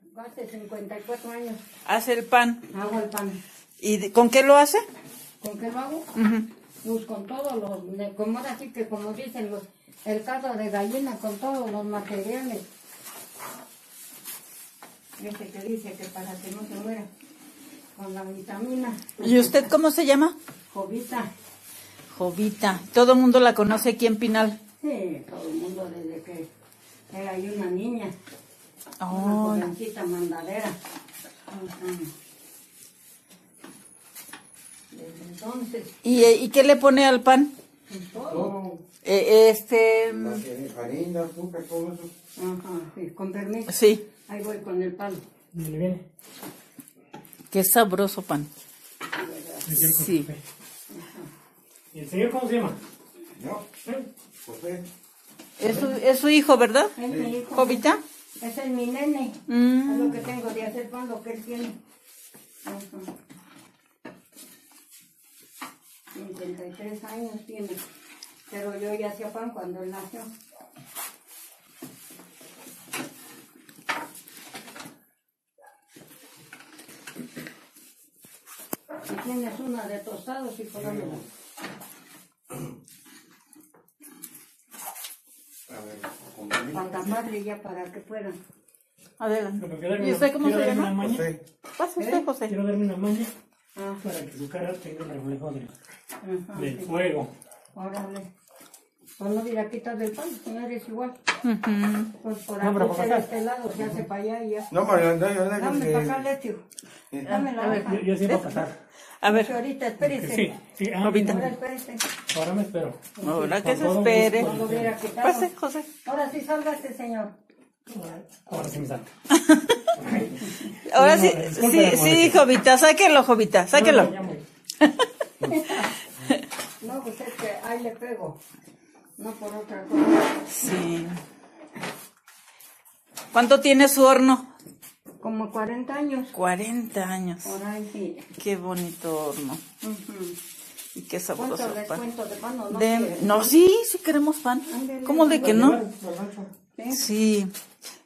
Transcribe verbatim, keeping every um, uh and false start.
Hace cincuenta y cuatro años. Hace el pan. Hago el pan. ¿Y de- con qué lo hace? ¿Con qué lo hago? Uh-huh. Pues con todos los, de- como ahora sí que como dicen los, el caldo de gallina, con todos los materiales. Este que dice que para que no se muera, con la vitamina. ¿Y usted cómo se llama? Jovita. Jovita. Todo el mundo la conoce aquí en Pinal. Sí, todo el mundo desde que era ahí una niña. Oh. Una jovencita mandadera. Ajá. Desde entonces, ¿Y, ¿Y qué le pone al pan? pues, todo. Todo. Eh, este... La que- Harina, azúcar, todo eso. Ajá, sí, con permiso. Sí. Ahí voy con el palo. ¿Le viene? Qué sabroso pan. Sí. ¿Y el señor cómo se llama? ¿No? ¿Eh? José. Es su, es su hijo, ¿verdad? Es mi hijo. Jovita. Ese es mi nene. Mm. Es lo que tengo de hacer pan, lo que él tiene. Ajá. cincuenta y tres años tiene. Pero yo ya hacía pan cuando él nació. Si tienes una de tostados, y dámela. A ver, con permiso. Para taparle ya para que puedan. Adelante. Pero quiero darme ¿Y usted una- cómo quiero se darme llama? una maña, José. Pasa usted, José. Quiero darme una maña Ah, para que su cara tenga el reflejo del, ajá, del sí. fuego. Órale. Pues no dirá quitar del pan, señor, es igual. Ujú. Pues por No, pero aquí por de acá. este lado se hace para allá y ya. No, María Andrea, yo Dame que... para acá, Letio. Dame la A ver, hoja. Yo, yo sí voy a pasar. A ver, Que ahorita, espérese. Sí, sí, ah, Jovita. Ahora espérese. ahora me espero. ahora que Con se todo espere. gusto. No lo hubiera quitado. Pase, José. Ahora sí salga este señor. Ahora sí me salta. Ahora No, sí, disculpe, sí, la sí, molestia. Jovita, sáquelo, Jovita, sáquelo. No, ya muy- No, pues es que ahí le pego. No por otra cosa. Sí. ¿Cuánto tiene su horno? Como cuarenta años. cuarenta años. Por ahí sí. Qué bonito horno. Ujú. Y qué ¿Cuánto sabroso les pan. cuento de pan o no? De- quieren? no, sí, sí queremos pan. Ándele. ¿Cómo de que no? ¿Sí? Sí.